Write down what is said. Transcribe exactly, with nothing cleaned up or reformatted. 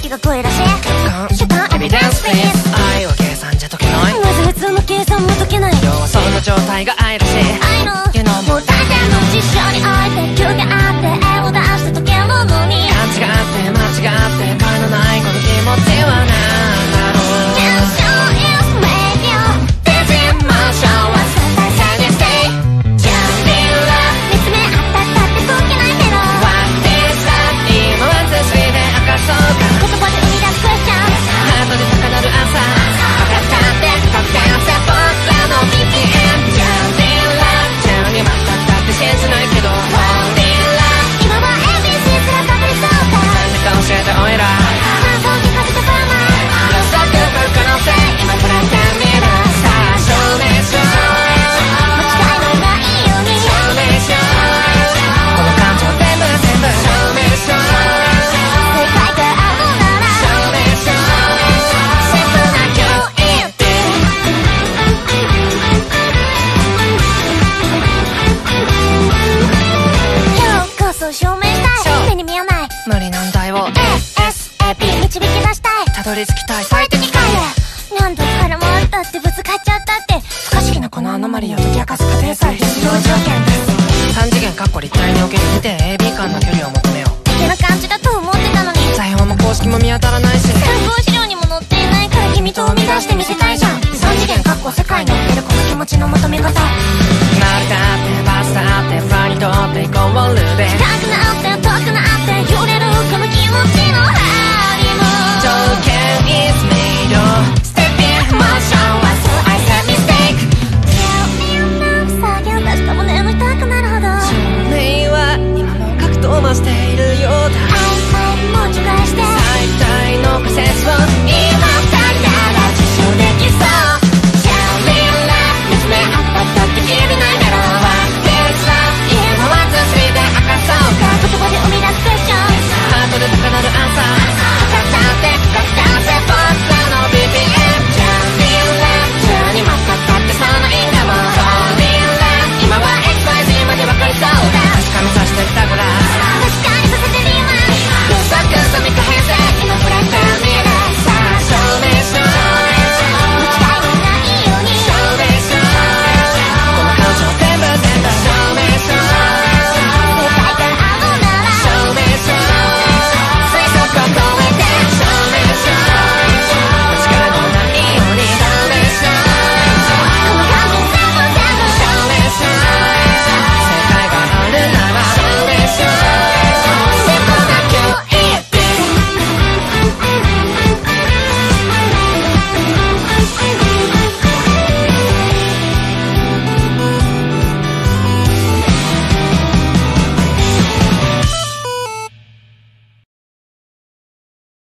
が恋らしい。 主観エビデンスプリーズ。愛は計算じゃ解けない。 なぜ普通の計算も解けない。 要はその状態が愛らしい。 愛の You know もう大抵の事象において休憩あって絵を出して解けるのに、 勘違って間違って他のないこの気持ちはなんだろう。 Tension is radio Dizzy motion は相対性に stay Just feel love 見つめ合ったったって解けないけど What is that 今はつしで明かそうか。 言葉で生み出すクエスチョンハートで高鳴る朝分かったって得点せ僕らの ビーピーエム Just feel love じゃあにまったったって信じないけど Only love 今は エービーシー すらかぶりそうか。 なんでか教えておいら感想聞かせてパーマ予測来る可能性今からやってみる。さあ証明しよう。 間違いのないように証明しよう。この感情全部全部証明しよう。 正解があるなら証明しよう。 シンプルな キューイーティー 今日こそ証明したい。目に見えない無理難題をエスエスエーピー 導き出したい。 たどり着きたい最適解。